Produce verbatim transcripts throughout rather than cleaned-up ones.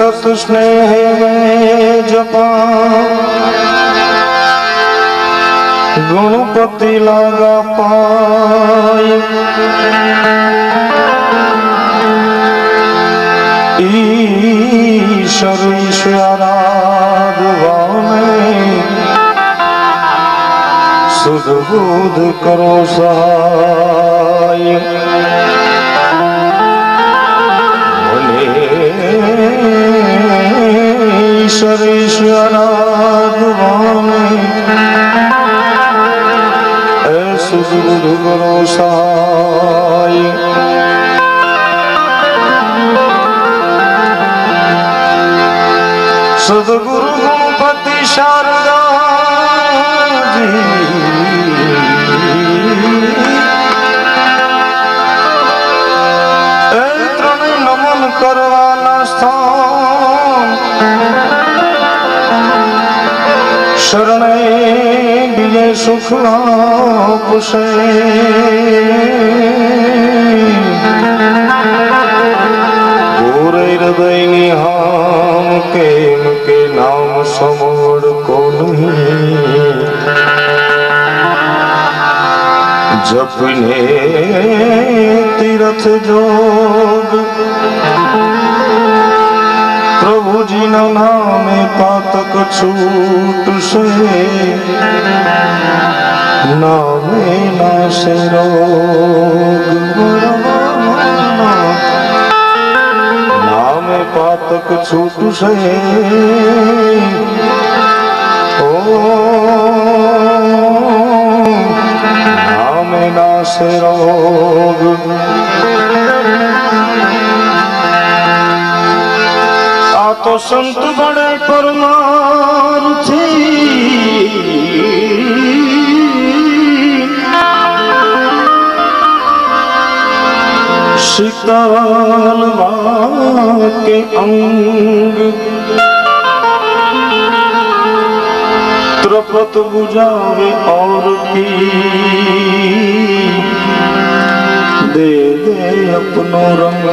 सत स्नेह में जपा गणपति लागा पाय ईश्वर ईश्वराधवा में सुध बुध करो सहाय ईश्वर ईश्वराधवा में सुध बुध करो सहाय सदगुरु गणपति शारदा जी त्रण नमन करवाना स्थान शरण विजय सुख पुषे हृदय निहाम के के नाम समोड़ को नहीं जपने तीरथ जोग प्रभु जी न नामे पातक छूट से नामे नासे रोग पातक छूट से ओ नाम नाश रोग आ तो संत बड़े परमार्थी शीतल के अंग त्रपत बुझावे और की दे दे अपनो रंग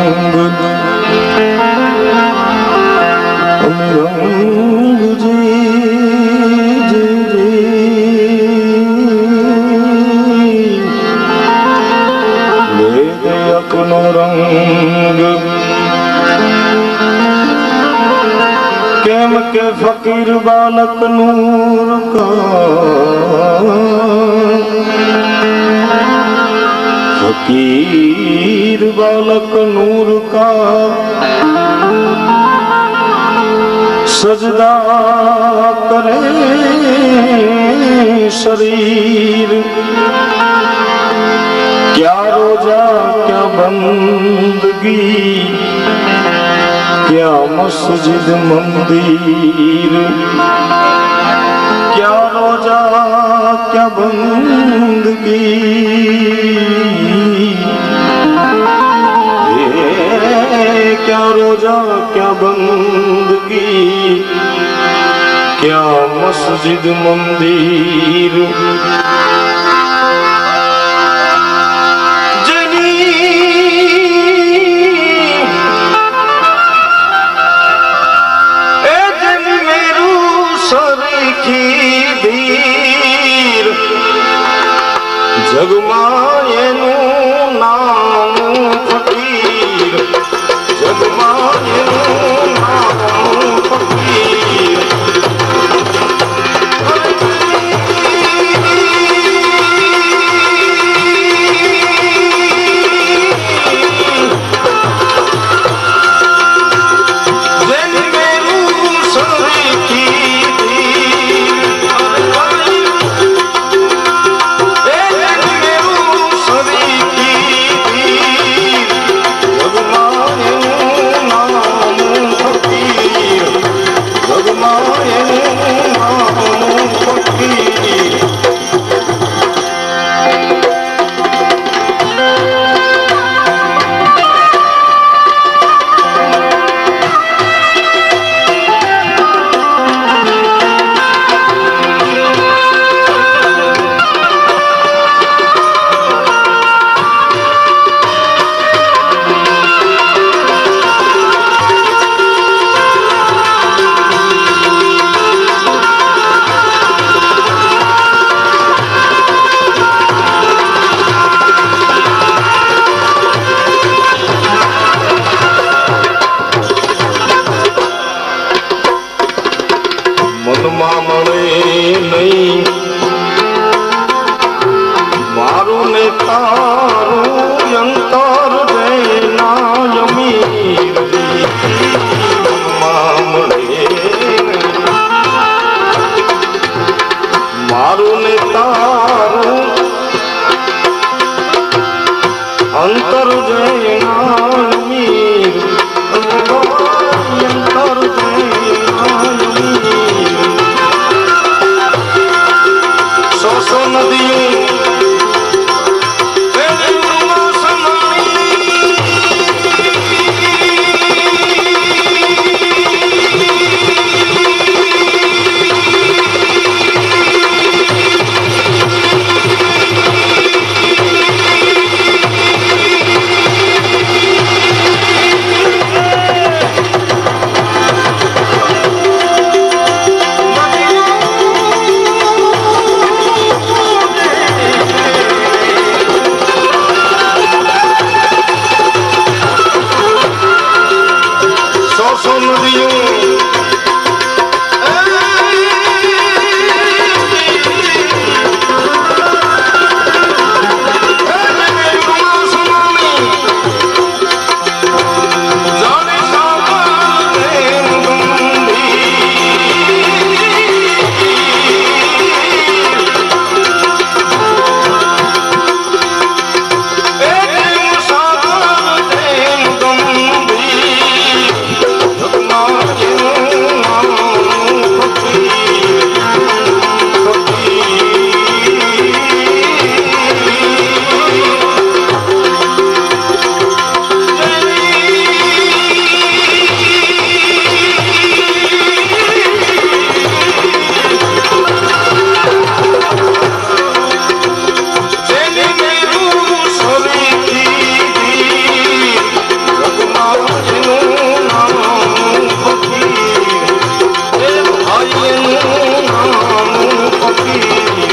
रंग जी जी जी दे दे अपनो रंग केम के फकीर बालक नूर का फकीर बालक नूर का सजदा करे शरीर क्या रोजा क्या बंदगी क्या मस्जिद मंदिर क्या रोजा क्या बंदगी क्या रोजा क्या बंदगी क्या मस्जिद मंदिर जगमाये नु नाम फकीर जगमाये नु नाम फकीर Sorry. એનું નામ ફકીર, એ ભાઈ એનું નામ ફકીર.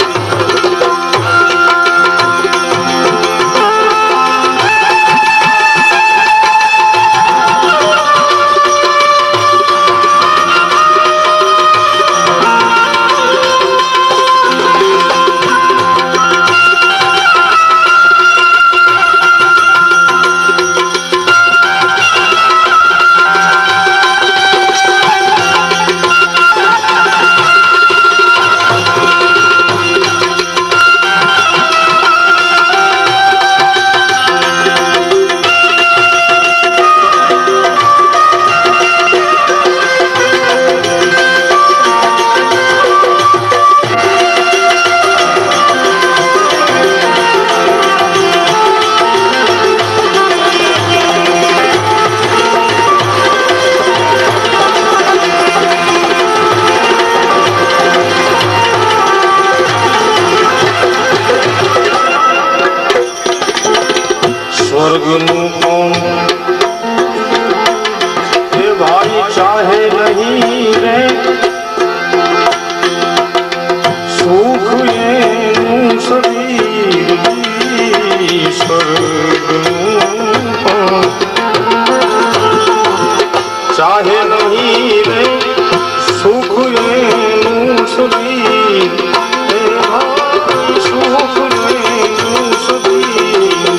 સ્વર્ગનું કોણ એ ભાઈ ચાહે નહીં રે, સુખ એનું શરીર. સ્વર્ગનું કોણ ચાહે નહીં રે, સુખ એનું શરીર. એ ભાઈ સુખ એનું શરીર.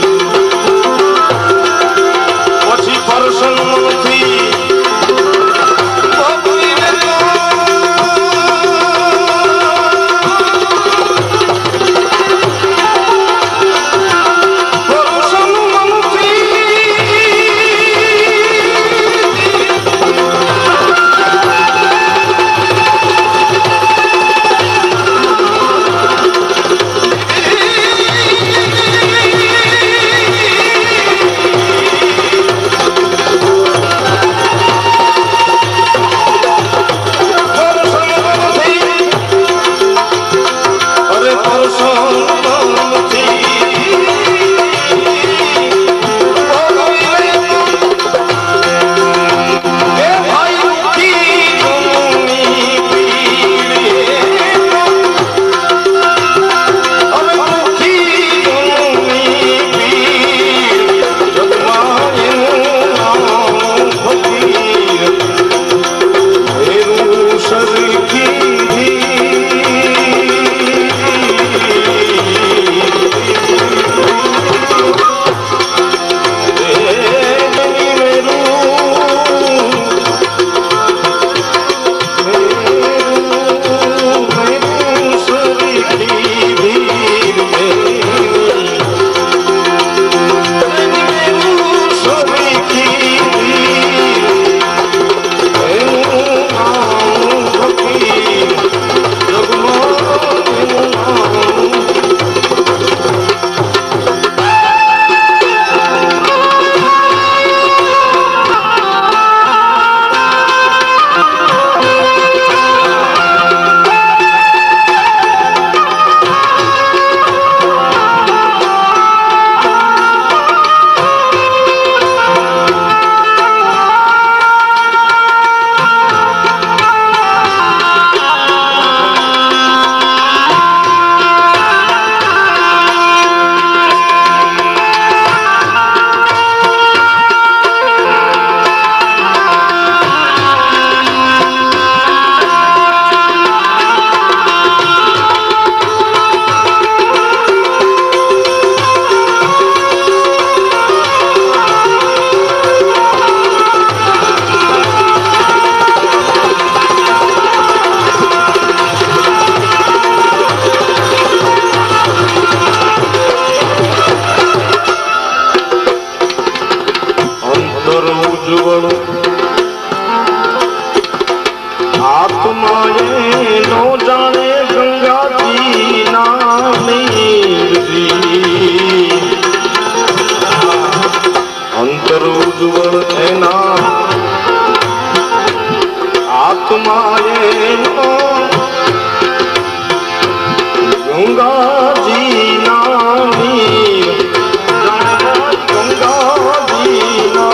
ગંગાજી નાની ગંગાજી નાની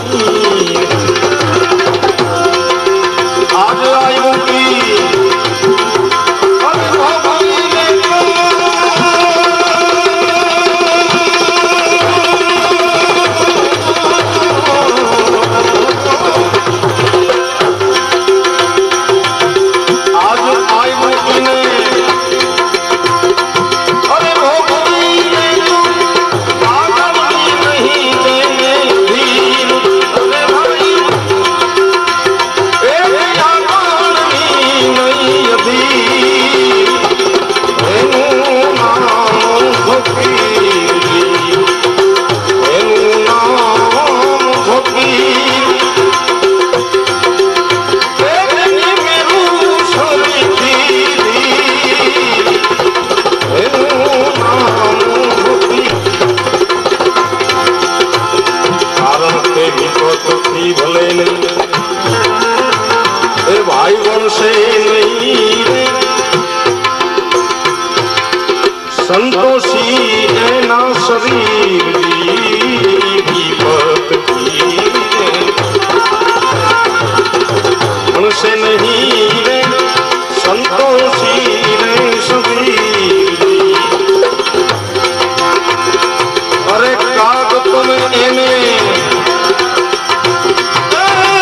आज आयु की भाई वंशे नहीं रे संतोषी ना शरीर विपत की वंशे नहीं रे संतोषी रे शरीर अरे काग तुम एने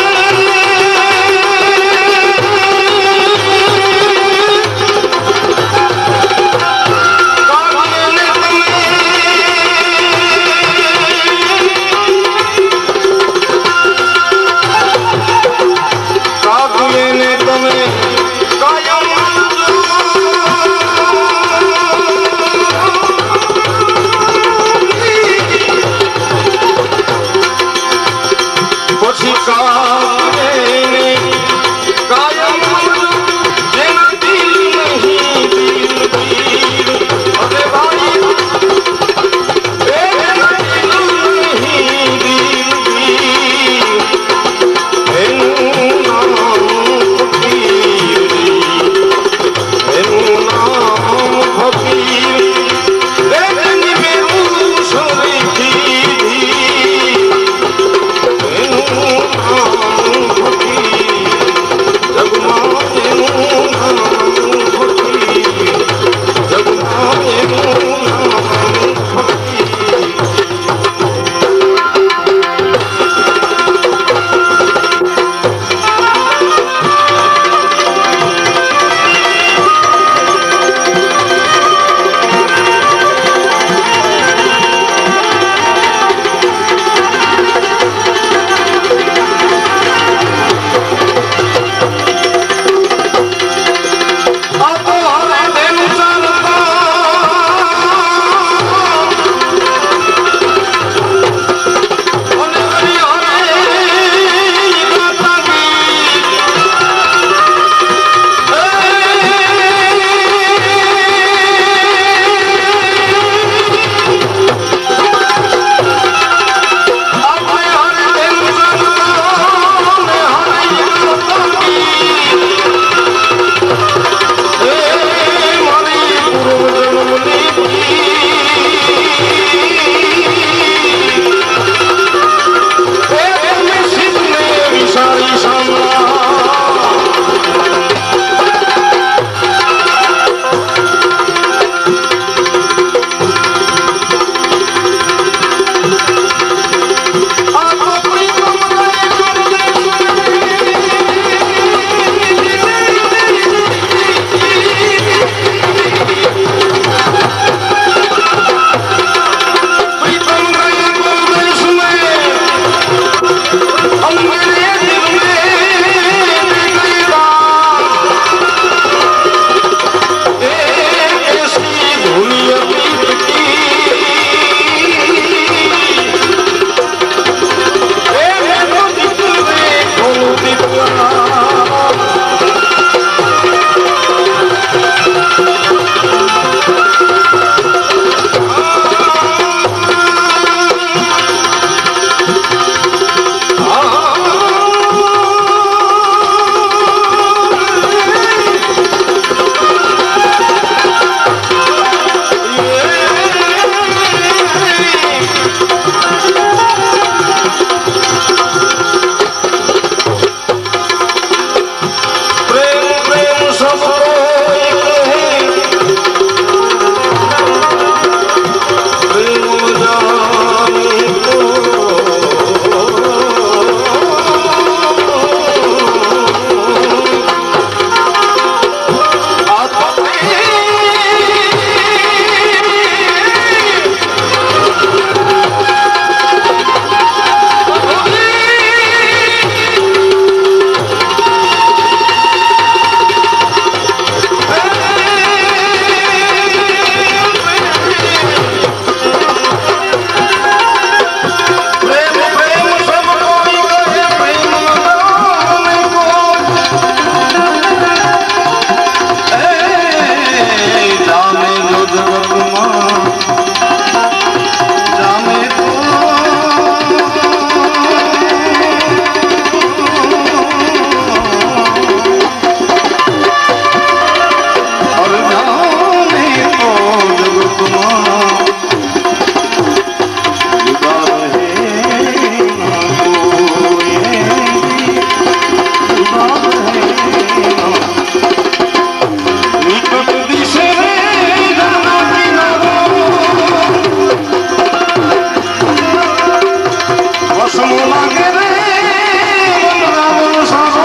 લાગે રે રાવણ સારો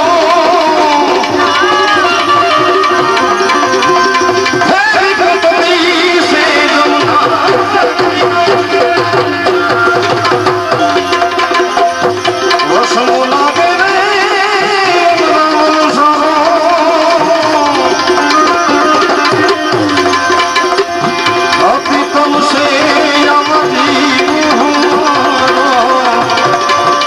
હે વિકટની સે વસમો લાગે રે રાવણ સારો અતિ તમ સે અવધી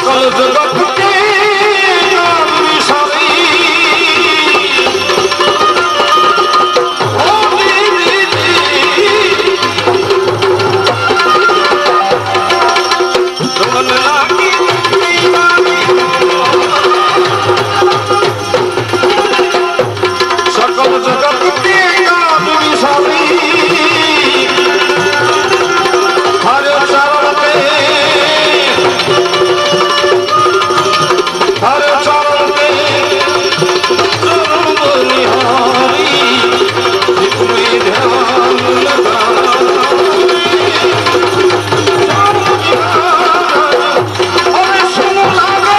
सकल जगत के विसारी सकल जगत के विसारी हर चरण पे हर चरण पे चरण बलिहारी जिसमें ध्यान लगा अरे सुन लगा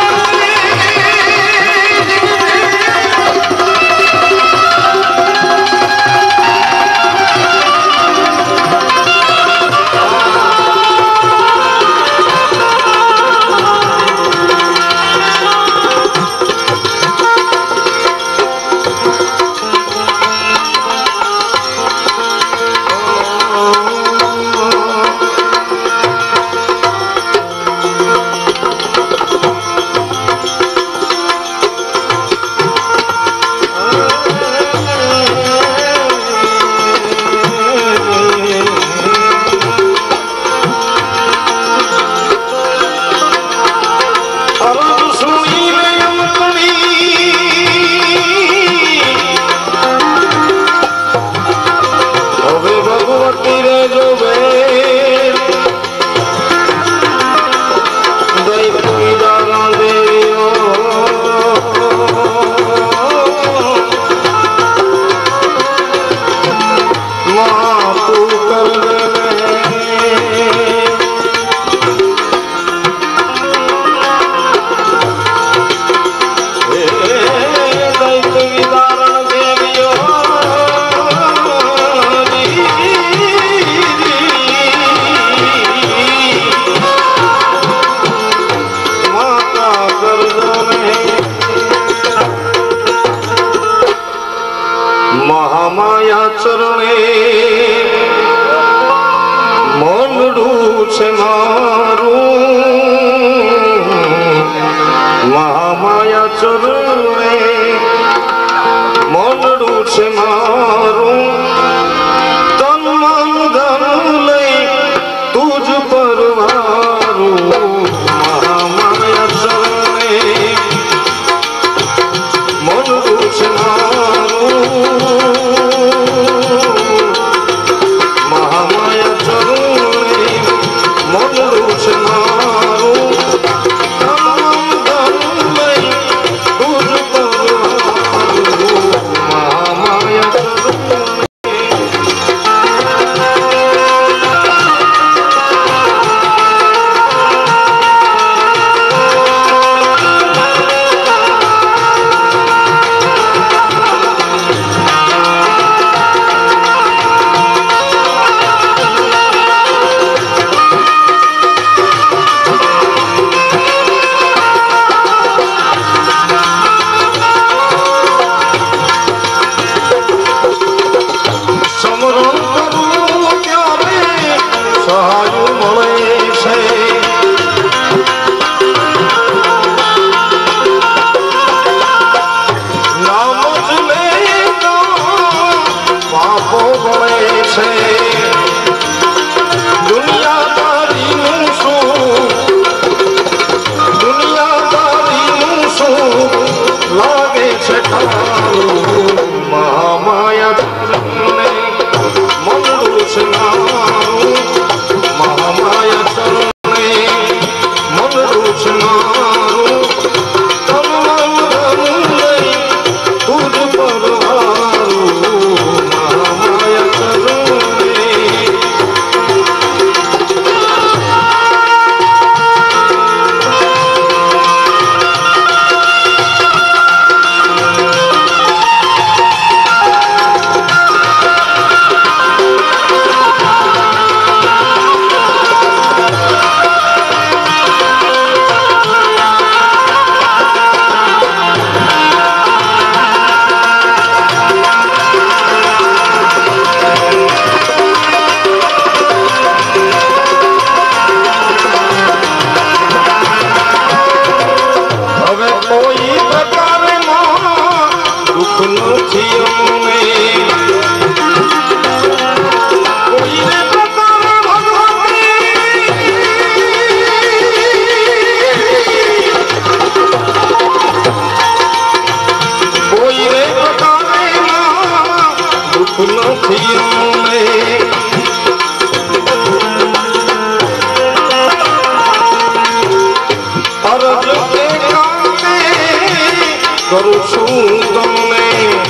महामाया चरणे मोंडू छे मारू महामाया चरणे मोंडू छे मारू तन मन धन लई तुझ परवारू महामाया चरणे मोंडू छे मारू महामाया चरणे मोंडू छे मारू तन मन धन लई तुझ કરું છું તમને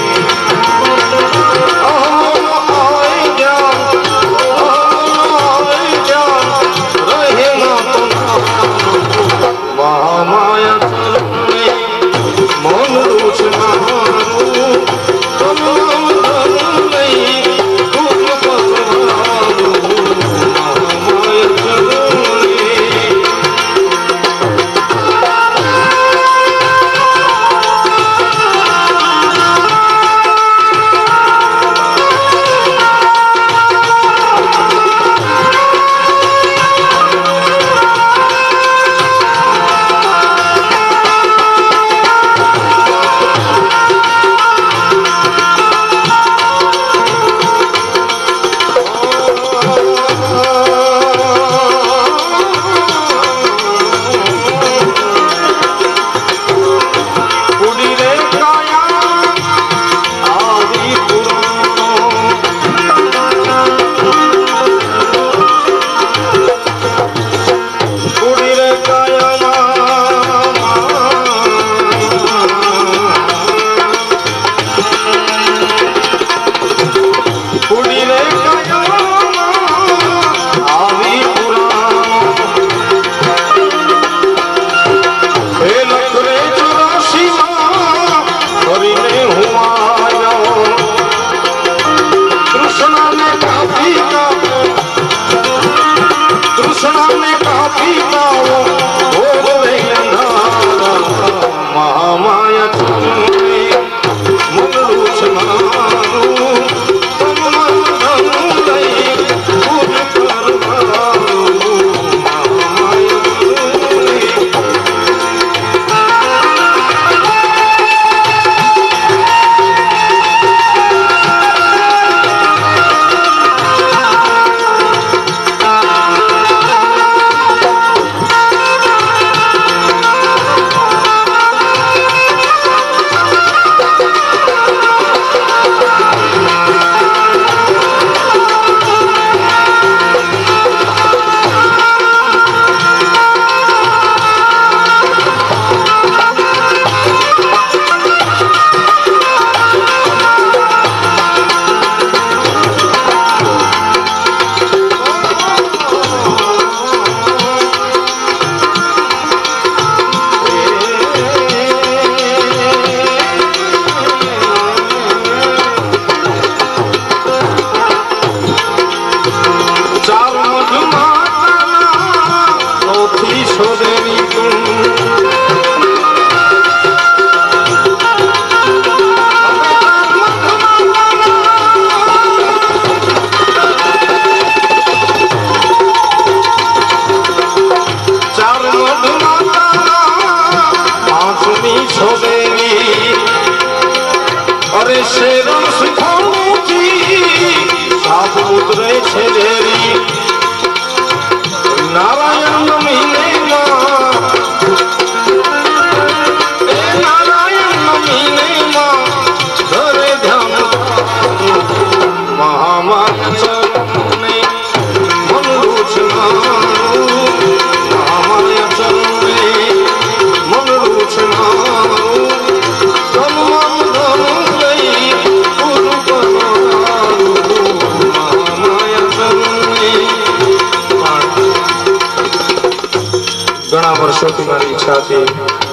વર્ષોથી મારી ઈચ્છા હતી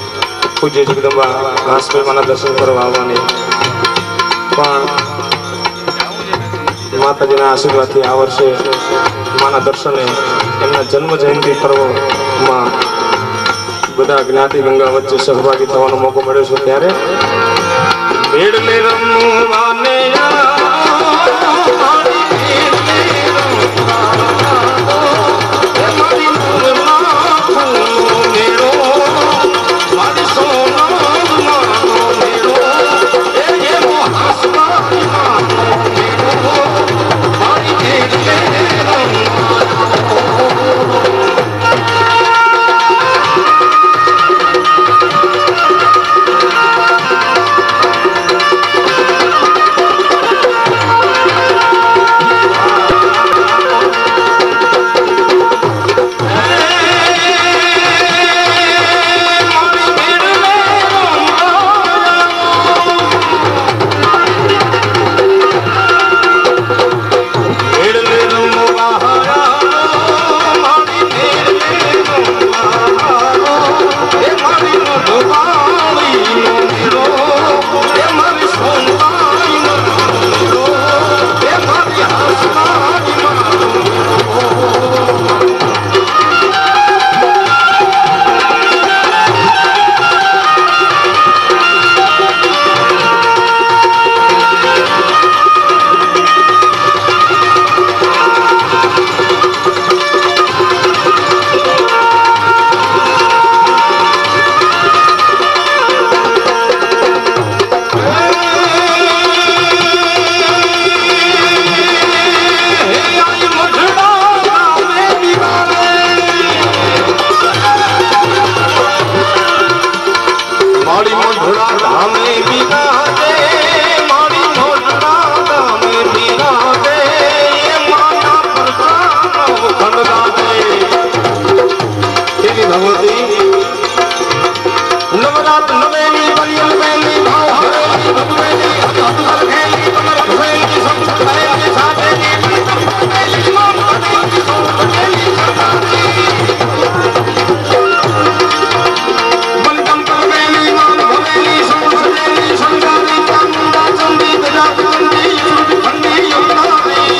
પૂજ્ય જગદંબા ઘાસપીમાના દર્શન કરવા આવવાની, પણ માતાજીના આશીર્વાદથી આ વર્ષે માના દર્શને એમના જન્મ જયંતિ પર્વમાં બધા જ્ઞાતિ ગંગા વચ્ચે સહભાગી થવાનો મોકો મળ્યો છે. ત્યારે મેળલે રમવાને નવદી નવરાત નવેલી બરિયલ મેલી ભાવ હરેલી ભગવેલી હર ખેલી કમર ભવેલી સંત કરેલી સાધેલી મેલી મોન ભવેલી સોન ભવેલી સરદારી બલકમ ભવેલી મોન ભવેલી સોન સજેલી સંગારી ચામુંડા ચંડી ગજા ચંડી સુરભી ખંડી યમુનારી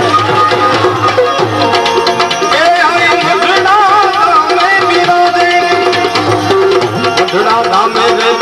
એ હરી મધુરા મે બિરાજે મધુરા ધામે રે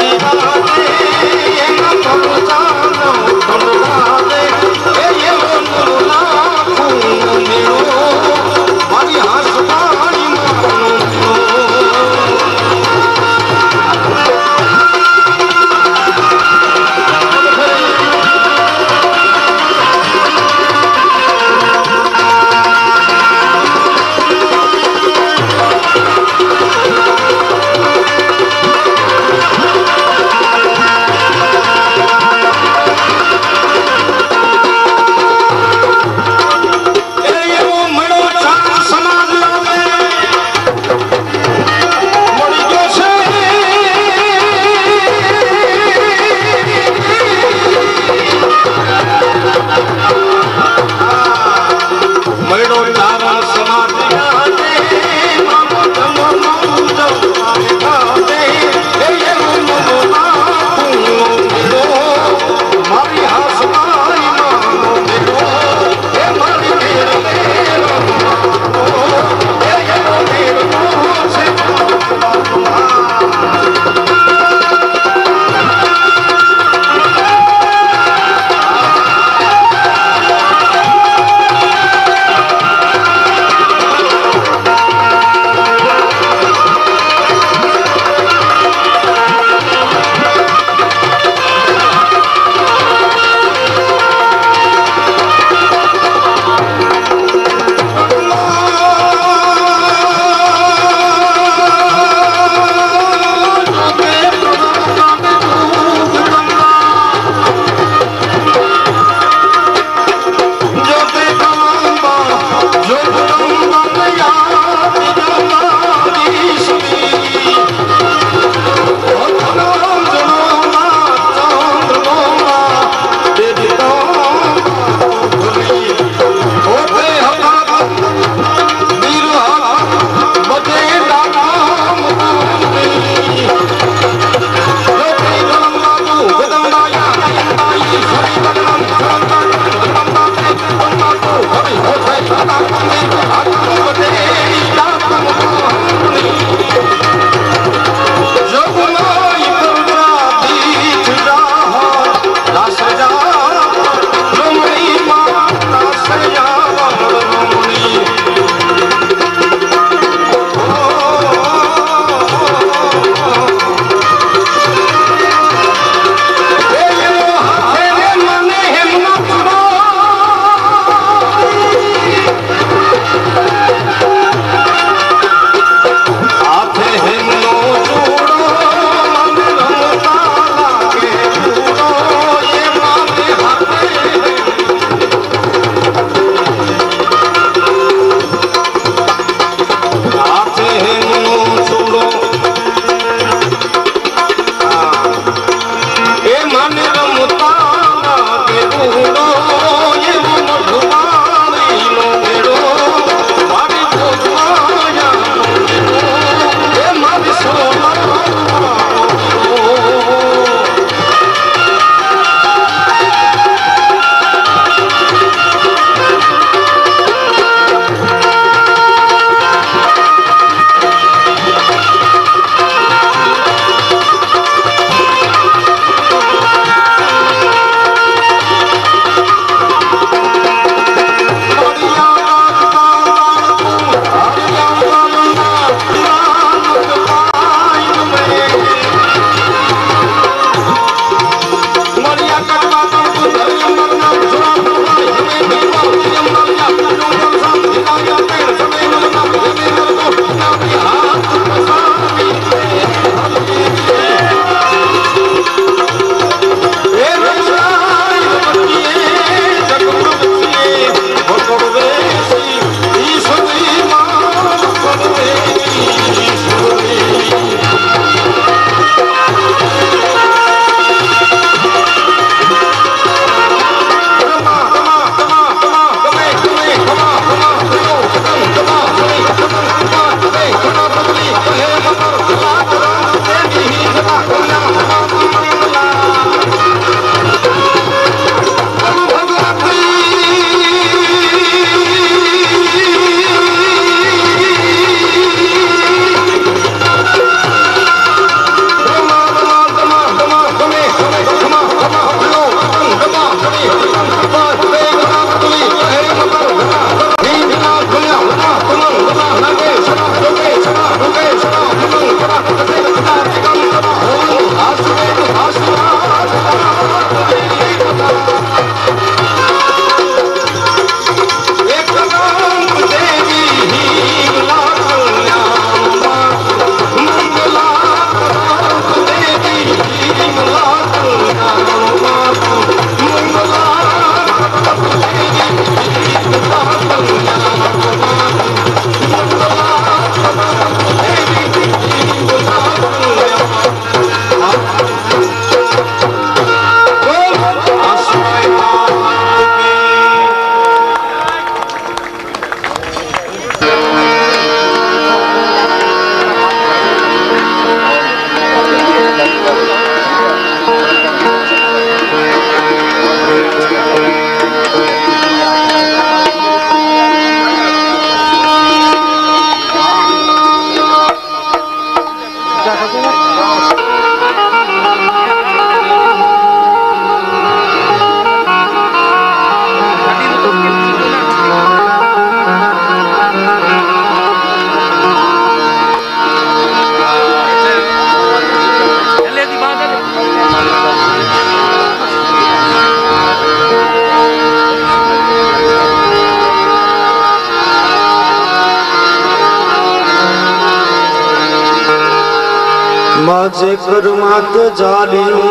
माझे कर्मात जालियूं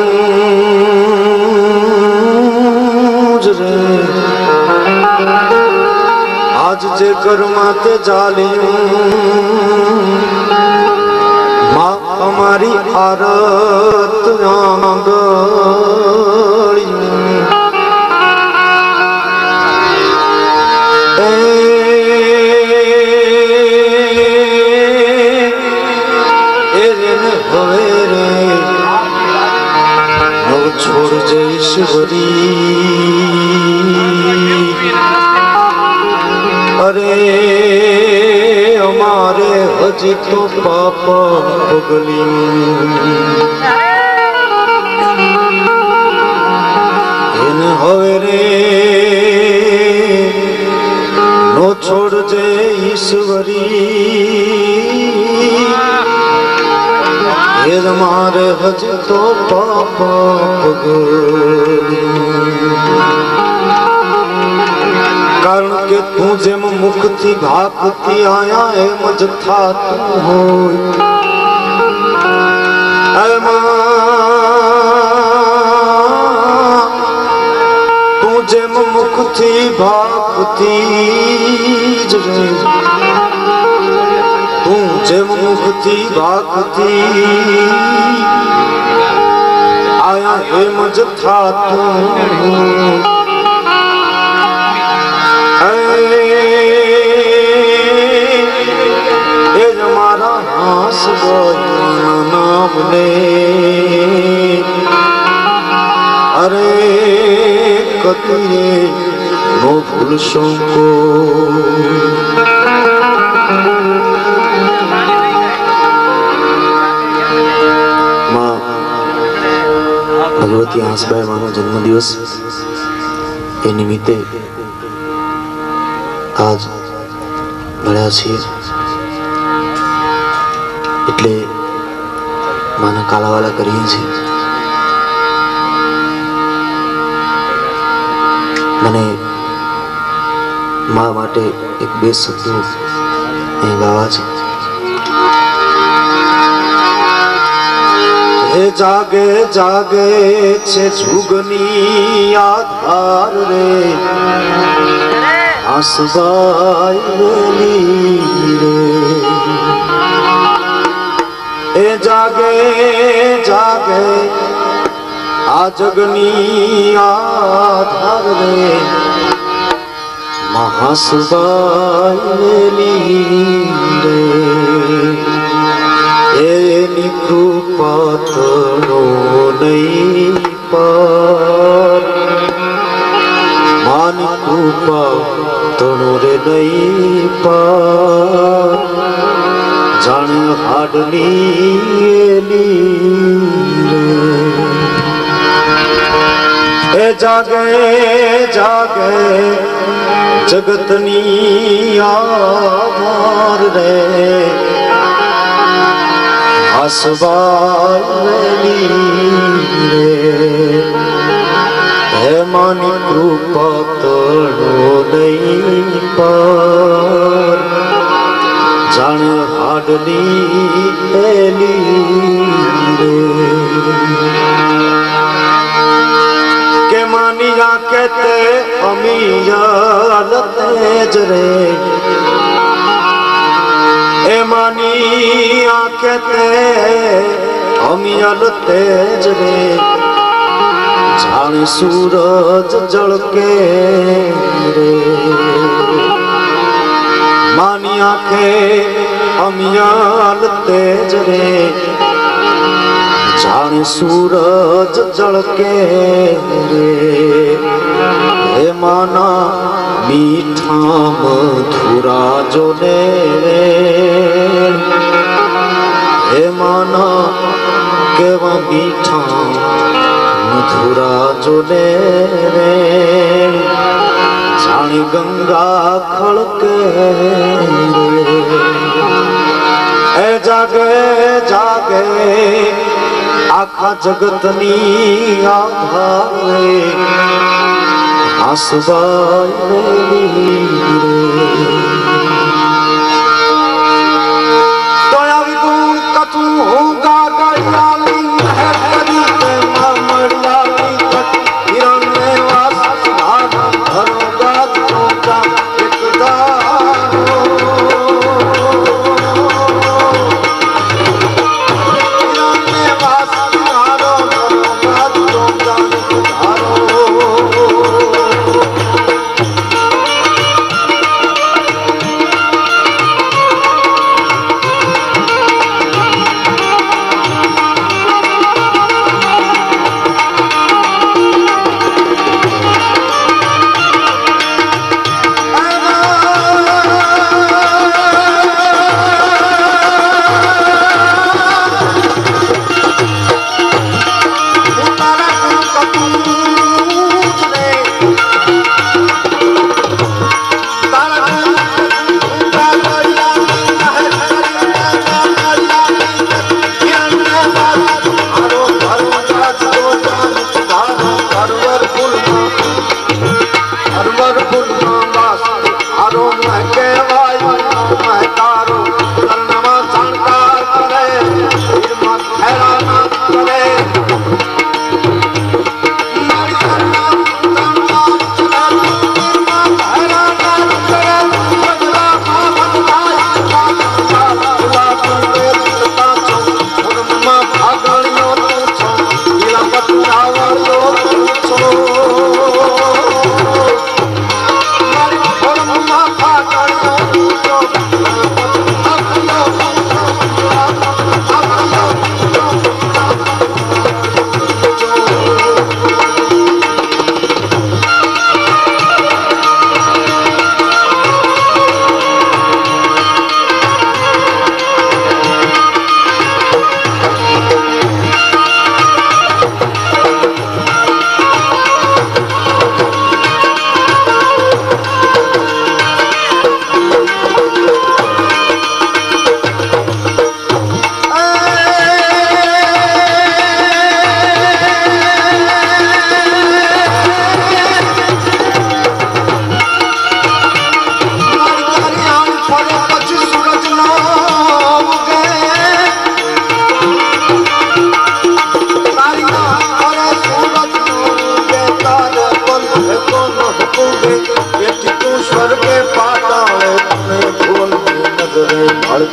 रे आज जे कर्मात जालियूं मां हमारी आरत आंगलियूं छोड़ जे ईश्वरी अरे हमारे हजी तो पाप इन होवे रे नो छोड़ जे ईश्वरी मारे हज तो पाप कारण के तू जेम मुक्ति भागती आया है मज था तू हो तू जेम मुक्ति भागती तू जेम मुक्ति भागती आया है मुझ था तू ये हमारा हास नाम ले अरे कतिरे नो पुरुषों को भगवती आसबाई मानो जन्मदिवस ए निमित्ते आज મળ્યા છીએ એટલે માના કાલાવાલા કરીએ છીએ મને મા માટે એક બે શબ્દો અહીં ગાવા છે हे जागे जागे छे जुगनी आधार रे आसबाई रे हे जागे जागे आ जगनी आधार रे महासबाई रे एनी कृपा तनो नहीं पार मान कृपा तनो रे नहीं पार जान हाडनी एनी ए जागे जागे जगतनी आधार रे आसबाई रे हे मानी कृपा तड़ो नहीं पार जान हाडनी एली रे के मानिया कहते अमिया तेज रे ए मानी आंखें अमियल तेज रे जाने सूरज जल के रे मानी आंखें अमियल तेज रे जाने सूरज जल के रे हे माना मीठा मधुरा जो ने हे माना केवा मीठा मधुरा जो ने जानी गंगा खड़के ए जागे जागे आखा जगतनी आधारे आसबाई तो गुण कथू गा गई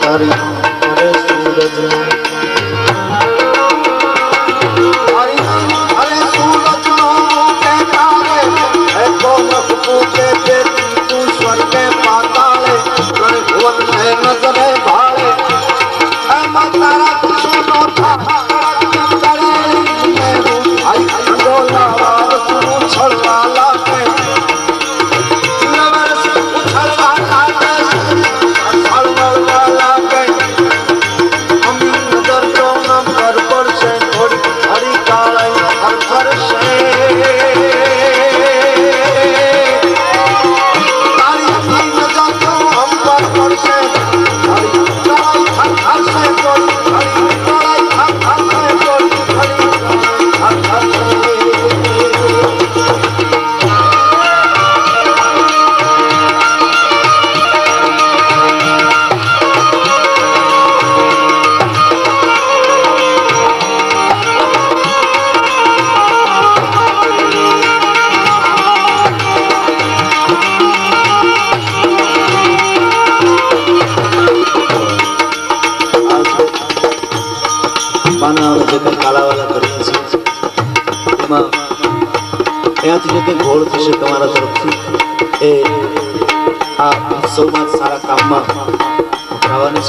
तारी अरे सूरज तारी अरे सूरज के तारे है कौन पूछे बेटी तू स्वर्ग पाताले रण भुवन में नजर भाले है मातारा सुनो था आई अंडोला सुनो छलवाला के नवर से उछलवाला के छलवाला के हम नजर तो नम कर पर से थोड़ी हरी कालाई हर हर से तारी की नजर तो हम पर पर से हरी कालाई हर हर से थोड़ी हरी कालाई हर हर से थोड़ी हरी कालाई हर हर से काला वाला करी जो घोड़ थे तमारा तरफ ए आ उत्सव में सारा काम में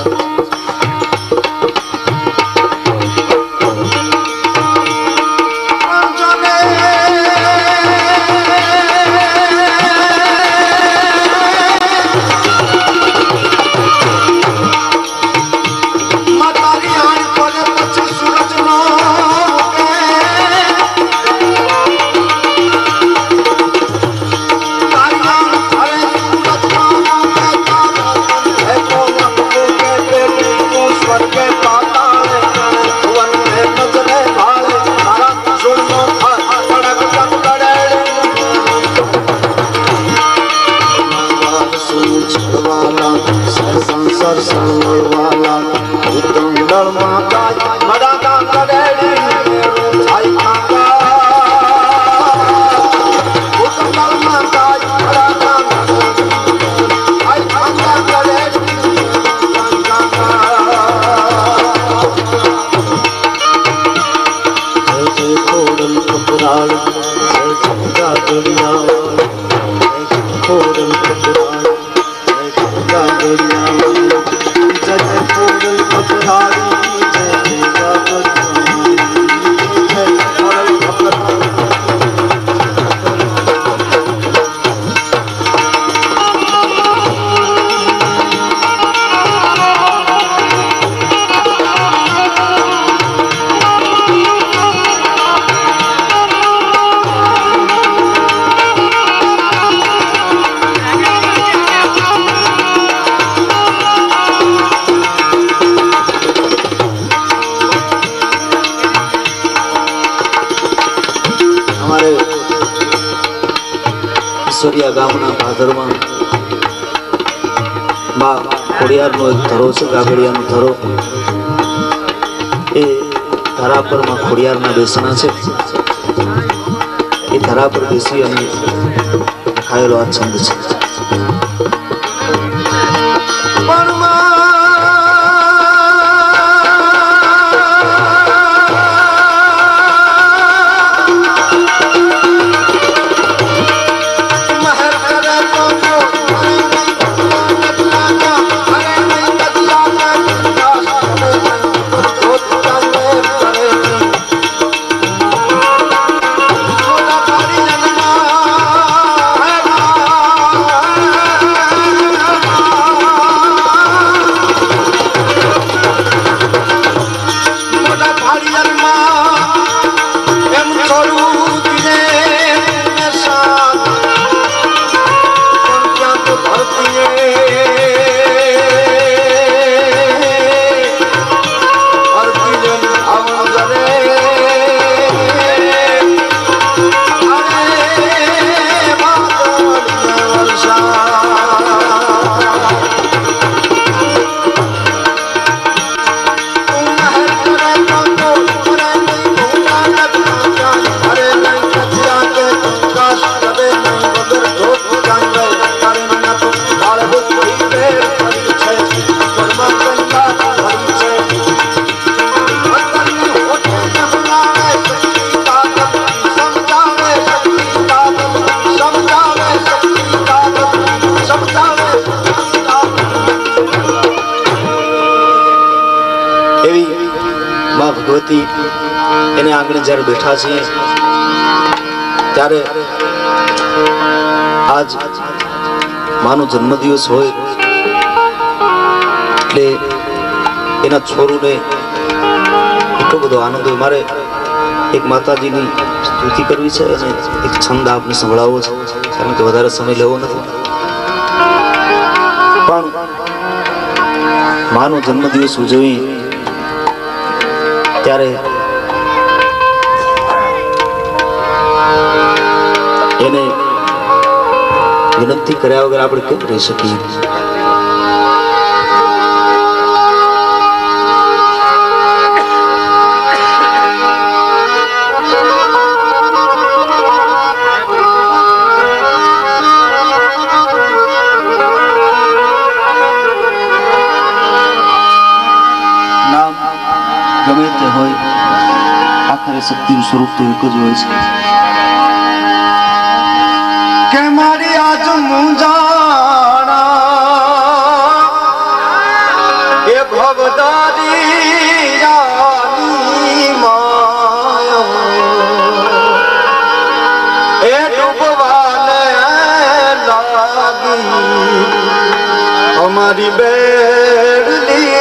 गामना भादरमा बा खोड़ियार नो एक धरो से गागड़िया नो धरो ए धरा पर मां खोड़ियार ना बेसना छे ए धरा पर बेसी अने खायलो आ छंद छे એવી માં ભગવતી એને આંગણે જ્યારે બેઠા છીએ ત્યારે આજ માનો જન્મદિવસ હોય એટલે એના છોરુને એટલો બધો આનંદ હોય. મારે એક માતાજીની સ્તુતિ કરવી છે અને એક છંદ આપને સંભળાવવો છે, કારણ કે વધારે સમય લેવો નથી. પણ માનો જન્મદિવસ ઉજવી ત્યારે એને વિનંતી કર્યા વગર આપણે કેમ રહી શકીએ? નામ ગમે તે હોય, આખરે શક્તિનું સ્વરૂપ તો એક જ હોય છે. કે મારી આજ મુંજાણા એ ભવદારી રાની માયા એ ડૂબવાને લાગી અમારી બેડલી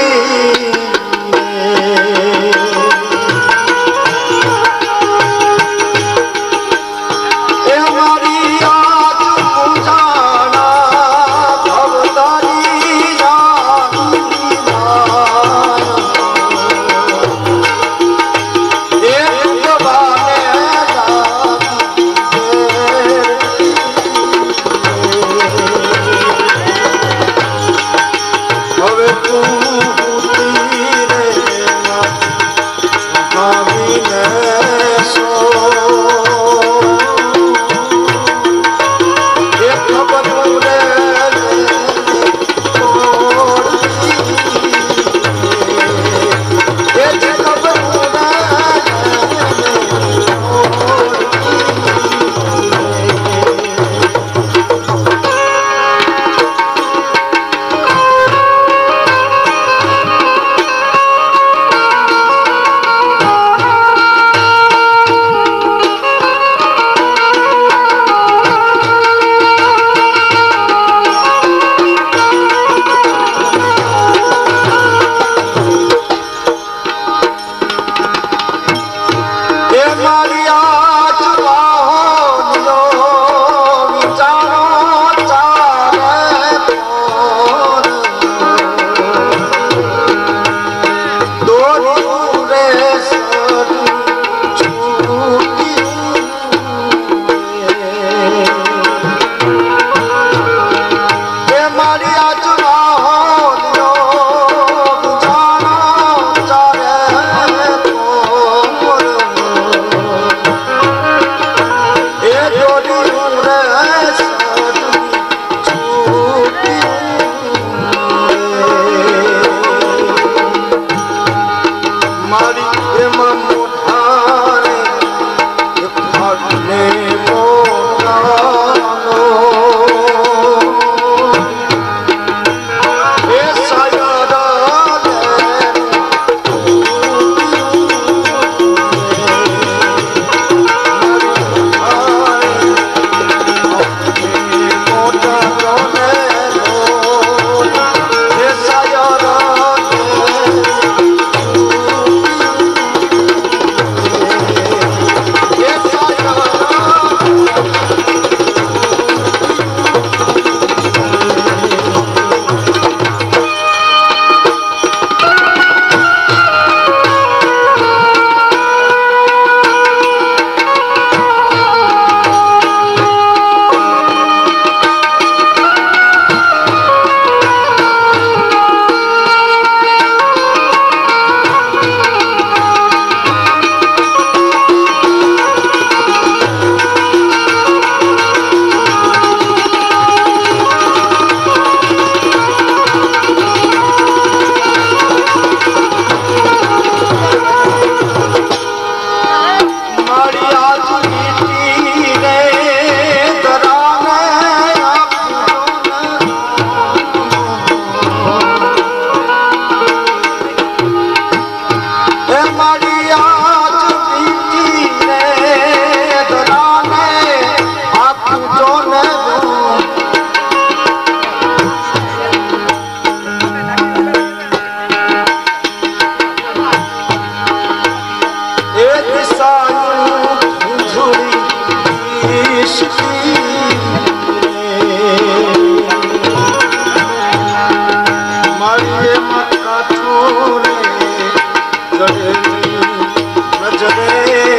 જડે નજરે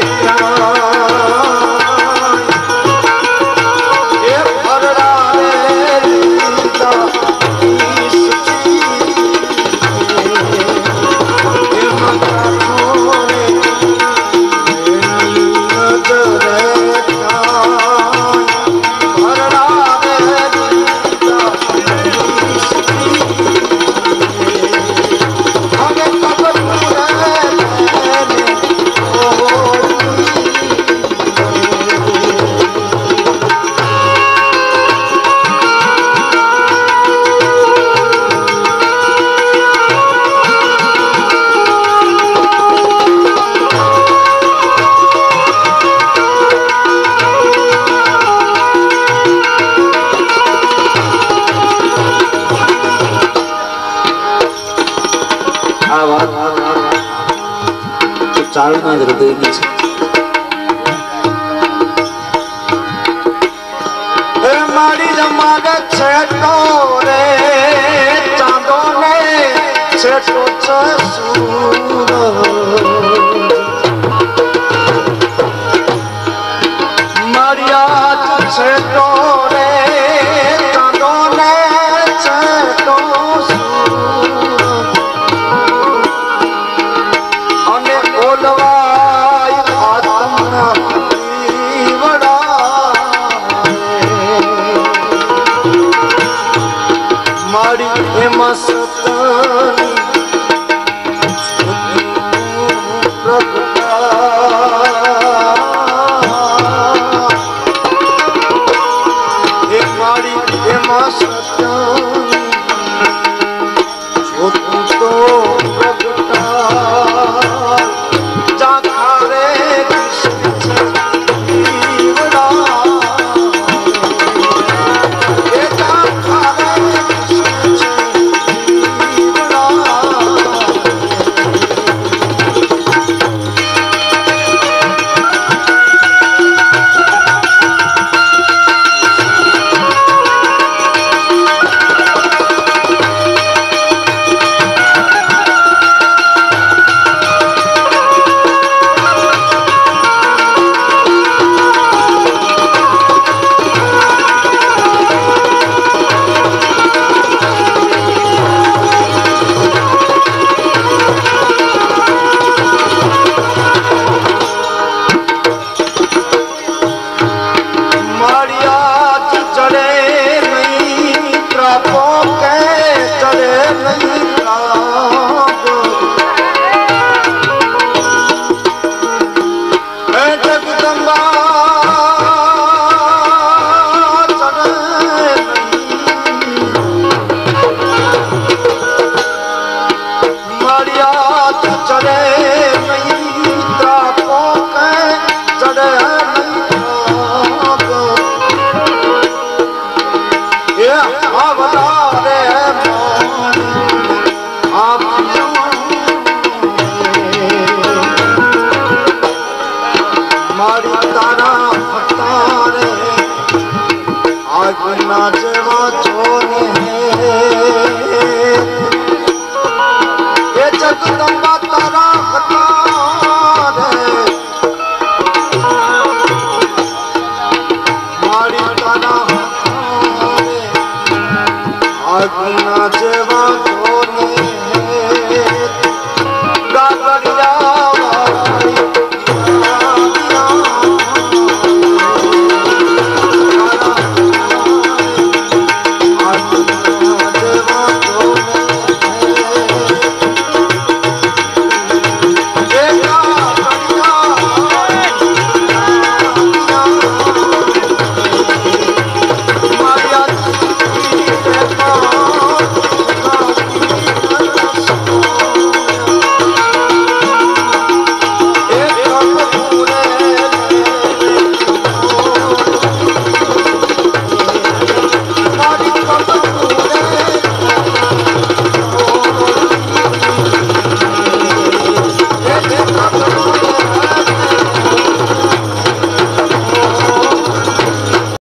એ ફરડા રે લીધા ચાલના જ હૃદયની છે મારી જમાડ છે તો રે ચાંદો ને છે તો સસુર મારી આજ છે તો રે ચાંદો ને છે તો અને ઓલવાય આત્મા મારી એમાં સતની એ મારી એમાં સતની જોતું તો પ્રગટા જાખારે જેવા ધોને ગાગરિયા